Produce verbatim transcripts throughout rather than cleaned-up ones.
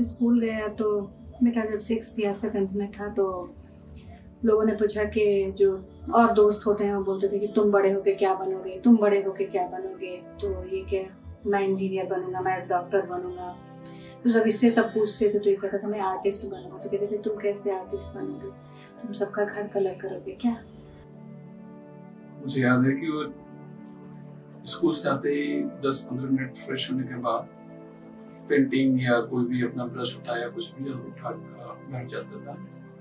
School गया तो बेटा जब सिक्स या सेवेंथ में था तो लोगों ने पूछा कि जो और दोस्त होते हैं वो बोलते थे कि तुम बड़े होके क्या बनोगे, तुम बड़े होके क्या बनोगे। तो ये क्या, मैं इंजीनियर बनूंगा, मैं डॉक्टर बनूंगा। तो जब इससे सब पूछते थे तो ये कहता था मैं आर्टिस्ट बनूंगा। तो कहते थे तुम कैसे आर्टिस्ट बनोगे, तुम सबका घर कलर करोगे क्या। मुझे याद है कि वो स्कूल से आते ही दस पंद्रह मिनट फ्रेश होने के बाद पेंटिंग या कोई भी अपना ब्रश उठाया कुछ भी उठा बैठ जाता था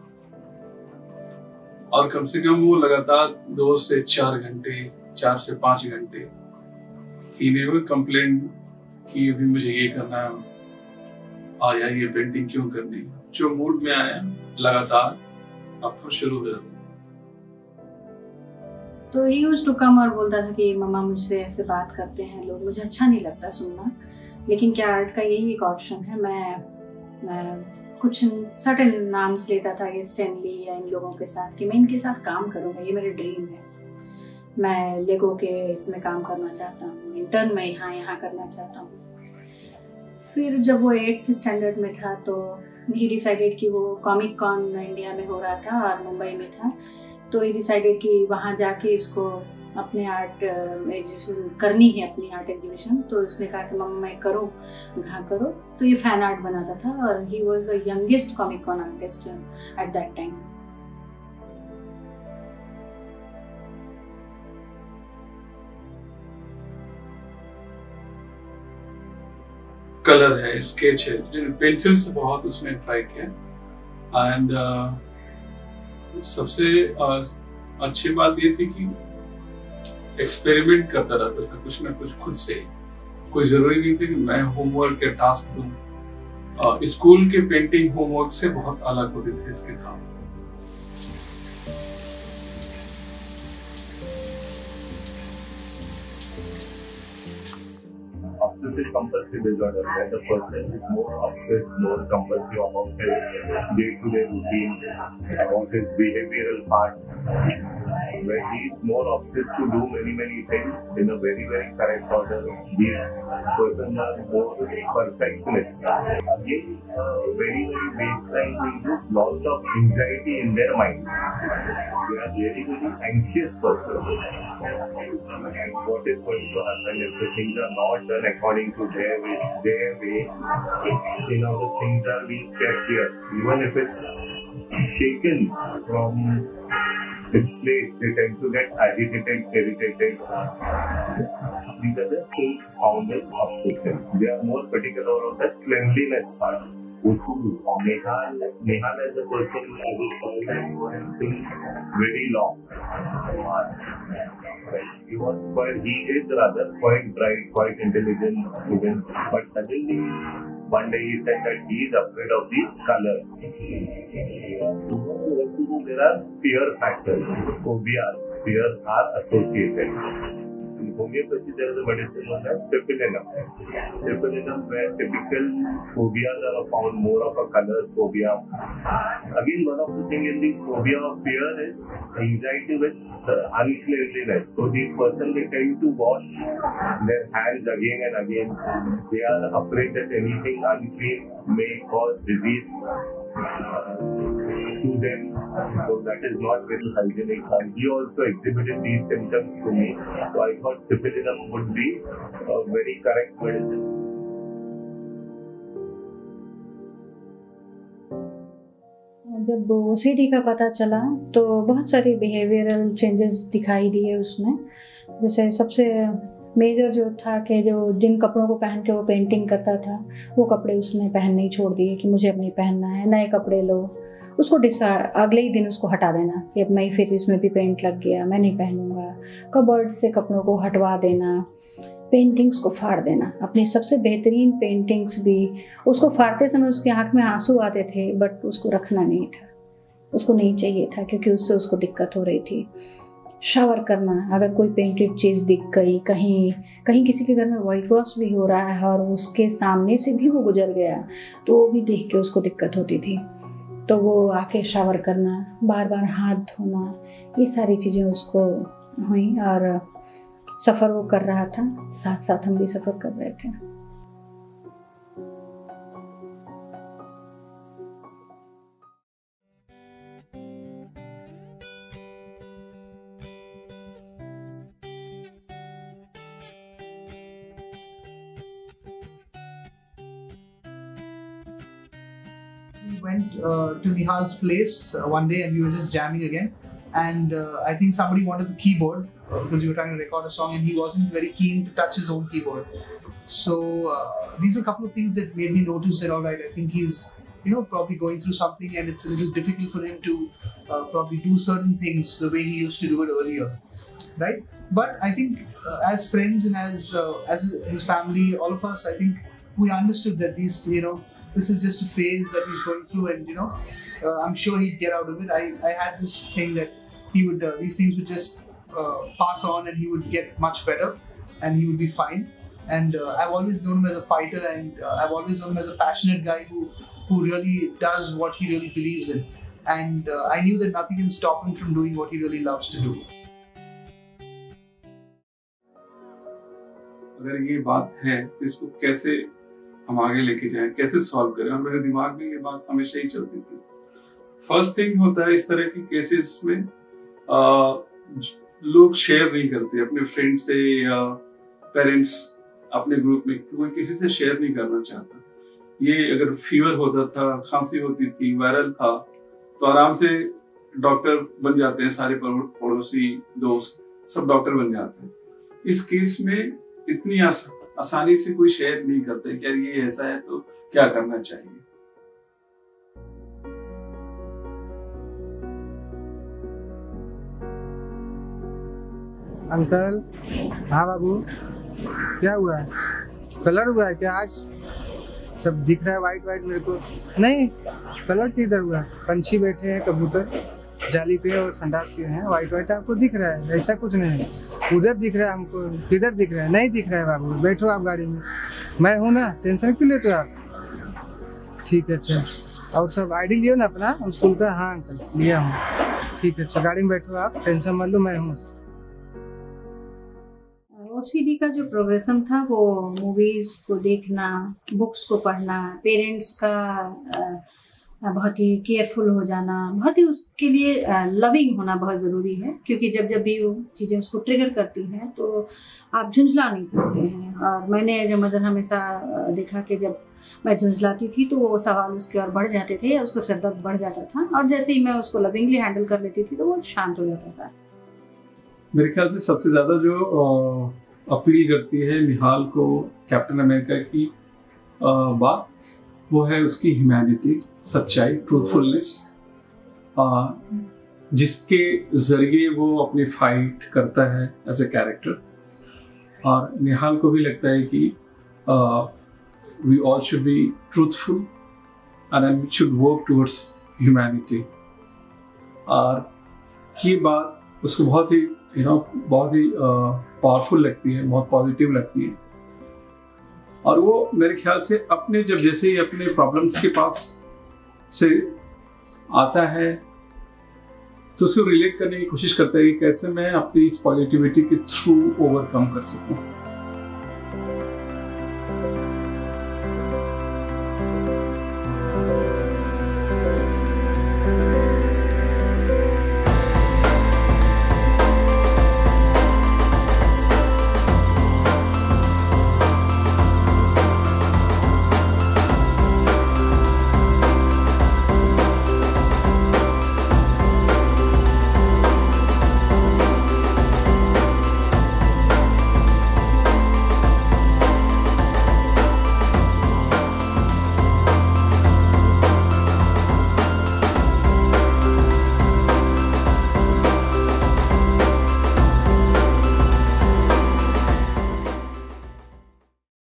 और कम से कम वो लगातार दो से चार घंटे चार से पाँच घंटे ही नेवर कंप्लेन कि अभी मुझे ये करना आया, ये पेंटिंग क्यों करनी। जो मूड में आया लगातार आपको शुरू हो जाता। तो ही यूज्ड टू कम और बोलता था कि मम्मा मुझसे ऐसे बात करते हैं लोग, मुझे अच्छा नहीं लगता सुनना, लेकिन क्या आर्ट का यही एक ऑप्शन है। मैं, मैं कुछ सर्टेन नाम्स लेता था ये स्टैनली या इन लोगों के साथ कि मैं इनके साथ काम करूँगा, ये मेरे ड्रीम है। मैं लेगो के इसमें काम करना चाहता हूँ, इंटर्न में यहाँ यहाँ करना चाहता हूँ। फिर जब वो एट्थ स्टैंडर्ड में था तो ही डिसाइडेड कि वो कॉमिक कॉन इंडिया में हो रहा था और मुंबई में था, तो ही डिसाइडेड कि वहाँ जाके इसको अपने आर्ट एग्जीबिशन करनी है, अपनी आर्ट एग्जीबिशन। तो उसने कहा कि मम्मा मैं करूँ, कहाँ करो। तो ये फैन आर्ट बनाता था और he was the youngest Comic Con artist at that time. Colour है, स्केच है, पेंसिल से बहुत उसने ट्राई किया। एंड uh, सबसे uh, अच्छी बात ये थी कि एक्सपेरिमेंट करता रहता था कुछ ना कुछ खुद से। कोई जरूरी नहीं था कि मैं होमवर्क या टास्क दूं। स्कूल के पेंटिंग होमवर्क से बहुत अलग होते थे इसके काम। Obsessive compulsive disorder, where the person is more obsessed, more compulsive about his day-to-day routine, about his behavioral part. When he is more obsessed to do many many things in a very very correct order, these persons are more perfectionist. Again, uh, very very baseline thing is lots of anxiety in their mind. They are very very anxious person. What is going to happen if the things are not done according to their way, their way? You know, the things are being kept here, even if it's shaken from its place, they tend to get agitated, irritated. These are the things found in obsession. They are more particular on the cleanliness part. Nihal, Nihal as a person, as a child, I know him since very long. He was quite, he is rather quite bright, quite intelligent student, but suddenly one day he said that he is afraid of these colors. There are fear factors, phobias, fear are associated. In homeopathy, there is a medicine known as syphilinum. Syphilinum, where typical phobias are found, more of a colors phobia. Again, one of the things in this phobia of fear is anxiety with uh, uncleanliness. So these persons, they tend to wash their hands again and again. They are afraid that anything unclean may cause disease uh, to them. So that is not very hygienic. And he also exhibited these symptoms to me. So I thought syphilinum would be a very correct medicine. जब OCD का पता चला तो बहुत सारे behavioural changes दिखाई दिए उसमें। जैसे सबसे मेजर जो था कि जो जिन कपड़ों को पहन के वो पेंटिंग करता था वो कपड़े उसने पहनने ही छोड़ दिए कि मुझे अब नहीं पहनना है। नए कपड़े लो, उसको डिसाइड अगले ही दिन उसको हटा देना कि अब मैं फिर इसमें भी पेंट लग गया, मैं नहीं पहनूंगा। कबर्ड से कपड़ों को हटवा देना, पेंटिंग्स को फाड़ देना। अपनी सबसे बेहतरीन पेंटिंग्स भी उसको फाड़ते समय उसकी आंख में आंसू आते थे, बट उसको रखना नहीं था, उसको नहीं चाहिए था क्योंकि उससे उसको दिक्कत हो रही थी। शावर करना, अगर कोई पेंटेड चीज़ दिख गई, कहीं कहीं किसी के घर में वाइट वॉश भी हो रहा है और उसके सामने से भी वो गुजर गया तो वो भी देख के उसको दिक्कत होती थी। तो वो आके शावर करना, बार बार हाथ धोना, ये सारी चीज़ें उसको हुई। और सफ़र वो कर रहा था, साथ साथ हम भी सफ़र कर रहे थे। We went uh, to Nihal's place uh, one day and we were just jamming again. And uh, I think somebody wanted the keyboard uh, because we were trying to record a song and he wasn't very keen to touch his own keyboard. So uh, these were a couple of things that made me notice that, all right, I think he's, you know, probably going through something and it's a little difficult for him to uh, probably do certain things the way he used to do it earlier, right? But I think uh, as friends and as uh, as his family, all of us, I think we understood that these, you know, this is just a phase that he's going through, and you know, uh, I'm sure he'd get out of it. I, I had this thing that he would, uh, these things would just uh, pass on and he would get much better and he would be fine. And uh, I've always known him as a fighter, and uh, I've always known him as a passionate guy who, who really does what he really believes in. And uh, I knew that nothing can stop him from doing what he really loves to do. अगर ये बात है तो इसको कैसे हम आगे लेके जाएं, कैसे सॉल्व करें, और मेरे दिमाग में ये बात हमेशा ही चलती थी। फर्स्ट थिंग होता है, इस तरह की केसेस में आ, लोग शेयर नहीं करते अपने फ्रेंड से या पेरेंट्स अपने ग्रुप में, कोई किसी से शेयर नहीं करना चाहता। ये अगर फीवर होता था, खांसी होती थी, वायरल था, तो आराम से डॉक्टर बन जाते हैं, सारे पड़ोसी दोस्त सब डॉक्टर बन जाते हैं। इस केस में इतनी आस, आसानी से कोई शेयर नहीं करते कि यार ये ऐसा है तो क्या करना चाहिए। अंकल, हाँ बाबू, क्या हुआ है? कलर हुआ है क्या? आज सब दिख रहा है वाइट वाइट मेरे को। नहीं, कलर किधर हुआ? पंछी बैठे हैं, कबूतर जाली पे और संडास के हैं, वाइट वाइट आपको दिख रहा है? ऐसा कुछ नहीं है, उधर दिख रहा है हमको। किधर दिख रहा है? नहीं दिख रहा है बाबू, बैठो आप गाड़ी में, मैं हूँ ना, टेंशन क्यों लेते हो आप? ठीक है, अच्छा। और सब आईडी लियो ना अपना स्कूल का? हाँ अंकल, लिया हूँ। ठीक है, अच्छा, गाड़ी में बैठो आप, टेंशन मत लो, मैं हूँ। ओसीडी का जो प्रोग्रेशन था वो मूवीज़ को देखना, बुक्स को पढ़ना, पेरेंट्स का बहुत ही केयरफुल हो जाना, बहुत ही उसके लिए लविंग होना बहुत ज़रूरी है, क्योंकि जब जब भी वो चीज़ें उसको ट्रिगर करती हैं तो आप झुंझला नहीं सकते हैं। और मैंने एज ए मदर हमेशा देखा कि जब मैं झुंझलाती थी तो वो सवाल उसके और बढ़ जाते थे या उसका सिरदर्द बढ़ जाता था, और जैसे ही मैं उसको लविंगली हैंडल कर लेती थी तो वो शांत हो जाता था। मेरे ख्याल से सबसे ज़्यादा जो अपील करती है निहाल को कैप्टन अमेरिका की बात, वो है उसकी ह्यूमैनिटी, सच्चाई, ट्रूथफुलनेस, जिसके ज़रिए वो अपनी फाइट करता है एज ए कैरेक्टर। और निहाल को भी लगता है कि we all should be truthful and we should work towards humanity. और ये बात उसको बहुत ही यू नो बहुत ही पावरफुल लगती है, बहुत पॉजिटिव लगती है। और वो मेरे ख्याल से अपने जब जैसे ही अपने प्रॉब्लम्स के पास से आता है तो उसको रिलेट करने की कोशिश करता है कि कैसे मैं अपनी इस पॉजिटिविटी के थ्रू ओवरकम कर सकूं।